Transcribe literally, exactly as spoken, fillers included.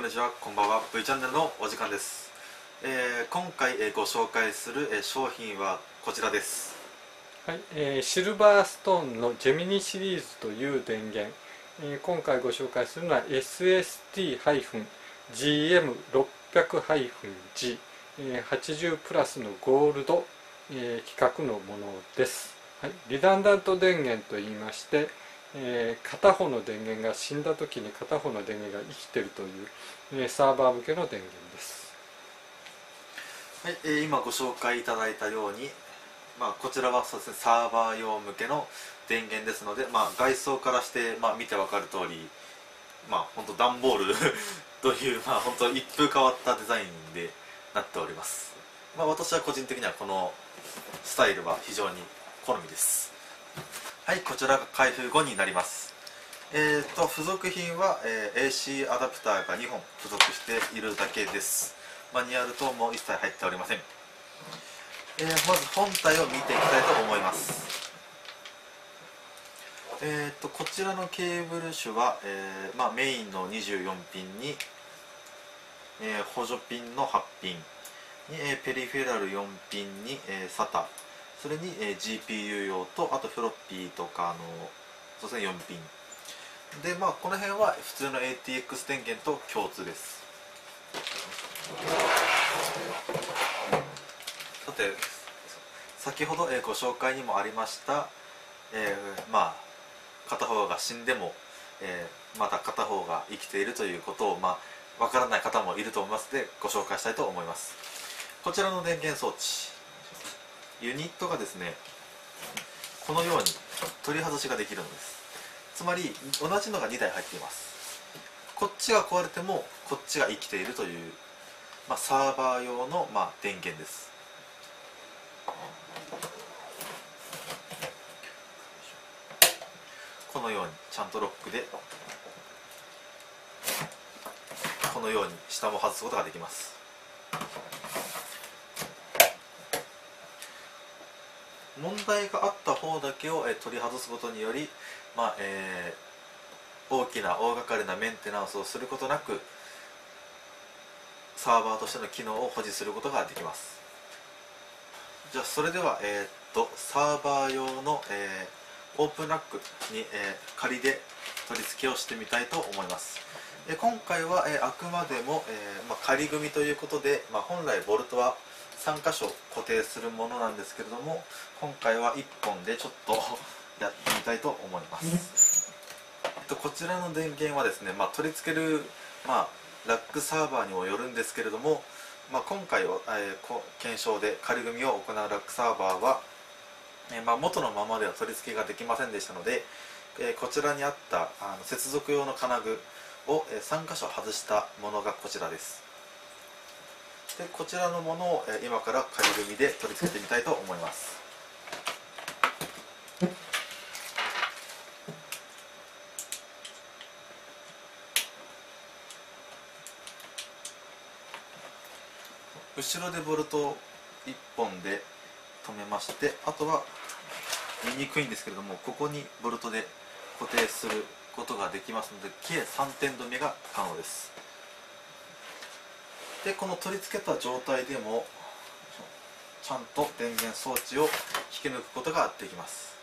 にちは、こんばんは。 V チャンネルのお時間です。えー、今回、えー、ご紹介する、えー、商品はこちらです。 はい、えー、シルバーストーンのジェミニシリーズという電源、えー、今回ご紹介するのは エスエスティージーエムろっぴゃくジーはちじゅう プラスのゴールド、えー、規格のものです。はい、リダンダント電源といいまして、えー、片方の電源が死んだ時に片方の電源が生きているという、えー、サーバー向けの電源です。 はい、えー、今ご紹介いただいたように、まあ、こちらはそうですね、サーバー用向けの電源ですので、まあ、外装からして、まあ、見て分かる通り、まあ、本当段ボールという、まあ、本当一風変わったデザインでなっております。まあ、私は個人的にはこのスタイルは非常に好みです。はい、こちらが開封後になります。えーと付属品は、えー、エーシー アダプターがにほん付属しているだけです。マニュアル等も一切入っておりません。えー、まず本体を見ていきたいと思います。えーとこちらのケーブル種は、えーまあ、メインのにじゅうよんピンに、えー、補助ピンのはちピンに、えー、ペリフェラルよんピンに、えー、サタ、それに、えー、ジーピーユー 用と、あとフロッピーとかのそうですねよんピンで、まあ、この辺は普通の エーティーエックス 電源と共通です。さて、先ほどご紹介にもありました、えー、まあ片方が死んでも、えー、また片方が生きているということを、まあ、分からない方もいると思いますのでご紹介したいと思います。こちらの電源装置、ユニットがですね、このように取り外しができるのです。つまり同じのがにだい入っています。こっちが壊れてもこっちが生きているという、まあ、サーバー用の、まあ、電源です。このようにちゃんとロックでこのように下も外すことができます。問題があった方だけを取り外すことにより、まあえー、大きな大掛かりなメンテナンスをすることなくサーバーとしての機能を保持することができます。じゃあそれでは、えー、っとサーバー用の、えー、オープンラックに、えー、仮で取り付けをしてみたいと思います。えー、今回は、えー、あくまでも、えーまあ、仮組みということで、まあ、本来ボルトはさん箇所固定するものなんですけれども、今回はいっぽんでちょっとやってみたいと思います。えっと、こちらの電源はですね、まあ、取り付ける、まあ、ラックサーバーにもよるんですけれども、まあ、今回は、えー、検証で仮組みを行うラックサーバーは、えーまあ、元のままでは取り付けができませんでしたので、えー、こちらにあったあの接続用の金具を、えー、さん箇所外したものがこちらです。でこちらのものを、えー、今から仮組みで取り付けてみたいと思います。後ろでボルトいっぽんで留めまして、あとは見にくいんですけれども、ここにボルトで固定することができますので、計さんてん止めが可能です。でこの取り付けた状態でもちゃんと電源装置を引き抜くことができます。